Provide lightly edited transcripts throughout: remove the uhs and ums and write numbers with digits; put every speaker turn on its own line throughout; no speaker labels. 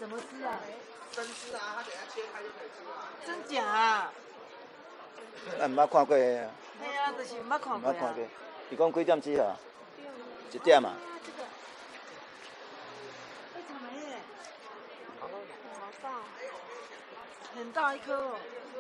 怎么吃啊？
生吃啊，它等下切开就可以吃了。
真假啊？
咱毋捌看过个啊。
嘿啊，就是毋捌看过啊。
伊讲几点煮好？1点啊。
哎，草莓耶！好大，很大一颗哦。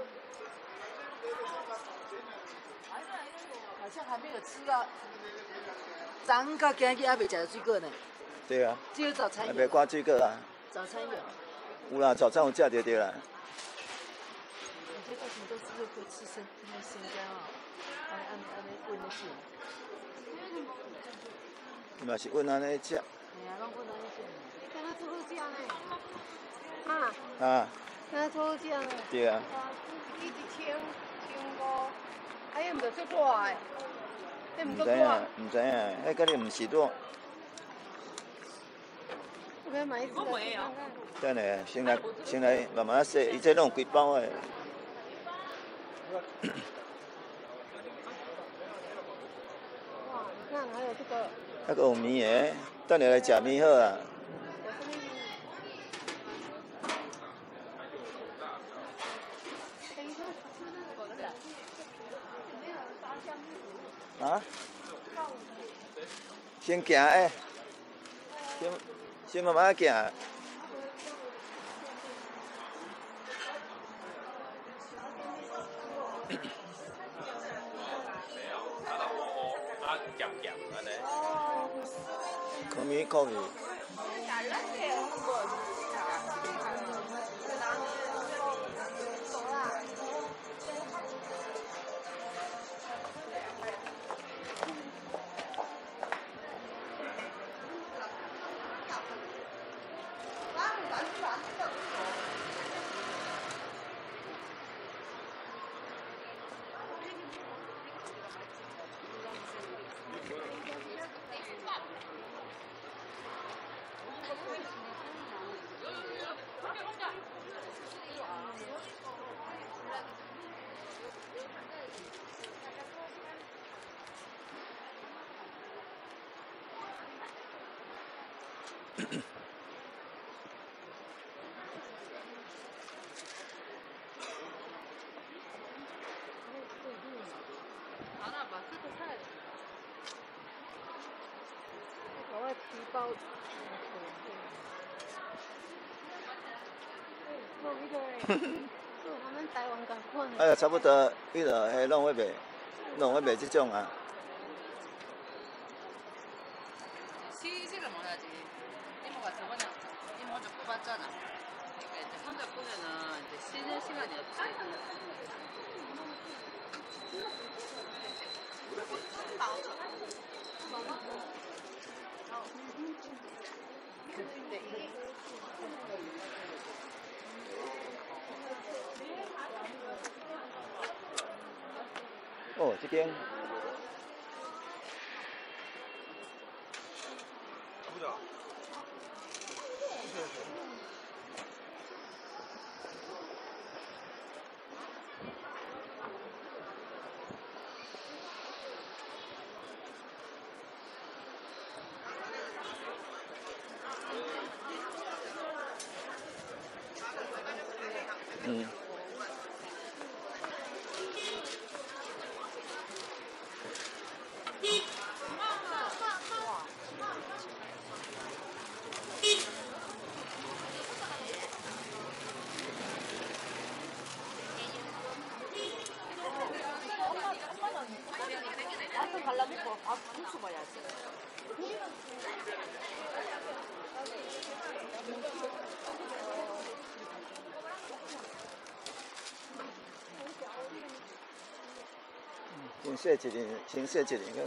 好像还没有吃到。昨到今日还未食到水果呢。
对啊。
只有早餐有。
还袂挂水果啊？
早餐有。
有啦，早餐有食着啦。
你这个很多是会吃生姜哦，安尼炖的是。
伊嘛是阮安尼食。
哎呀，拢炖安尼食。跟他做好食呢。
啊。
跟他做好食呢。
对啊。
伊1,500，哎呀，毋着足大诶。
毋知影，迄甲你毋是多。
我要买一只来看看。
等下，先来慢慢洗，伊这拢有几包诶。
哇，你看还有这个。
那个有面诶，等下来食面好啊。啊？先行诶，先慢慢行。可以。
皮包。我们台湾共款。
哎呀，差不多，迄落迄拢会卖这种啊。哦，这间。嗯。先洗一个。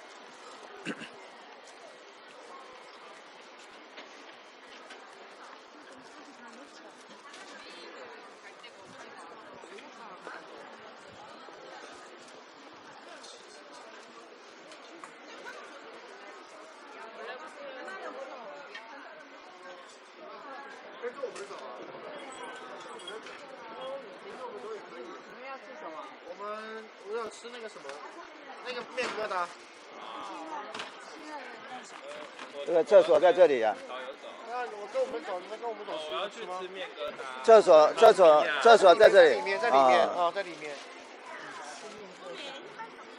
我想吃那个什么，那个面疙瘩。
这个厕所在这里啊。
我跟我们走，你们跟我们走
我要去
吗？
吃面疙瘩。
厕所在这里。
在里面啊，在里面。
吃面疙瘩。